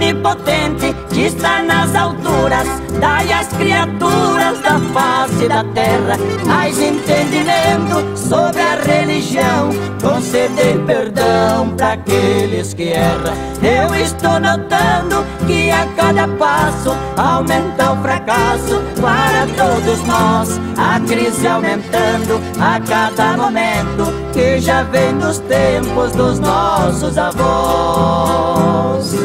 onipotente que está nas alturas, dai às criaturas da face da terra mais entendimento sobre a religião, conceder perdão para aqueles que erram. Eu estou notando que a cada passo aumenta o fracasso para todos nós, a crise aumentando a cada momento, que já vem dos tempos dos nossos avós.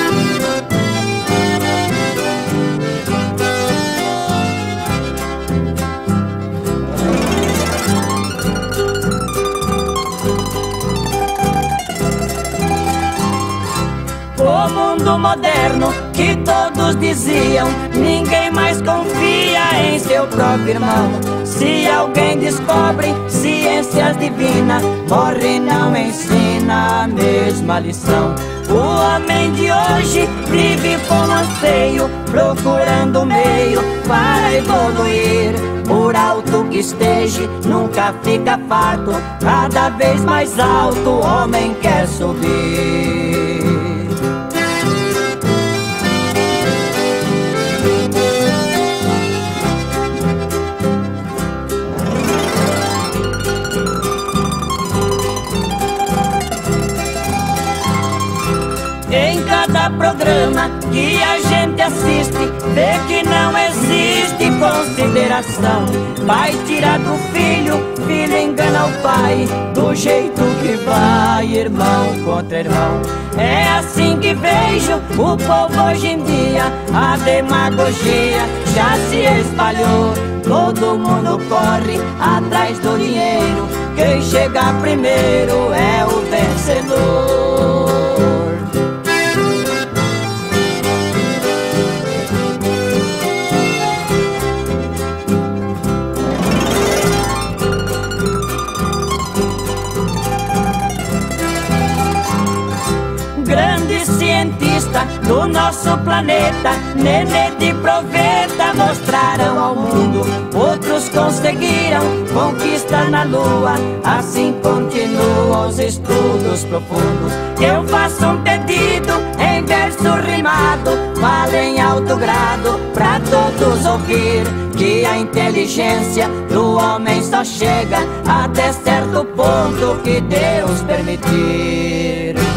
O mundo moderno que todos diziam, ninguém mais confia em seu próprio irmão. Se alguém descobre ciências divinas, morre e não ensina a mesma lição. O homem de hoje vive com anseio, procurando um meio para evoluir. Por alto que esteja, nunca fica farto, cada vez mais alto o homem quer subir. Em cada programa que a gente assiste, vê que não existe consideração. Pai tira do filho, filho engana o pai, do jeito que vai, irmão contra irmão. É assim que vejo o povo hoje em dia, a demagogia já se espalhou. Todo mundo corre atrás do dinheiro, quem chega primeiro é o vencedor. Grande cientista do nosso planeta, Nenê de Proveta, mostraram ao mundo. Outros conseguiram conquistas na lua, assim continuam os estudos profundos. Eu faço um pedido em verso rimado, falo em alto grado pra todos ouvir, que a inteligência do homem só chega até certo ponto que Deus permitir.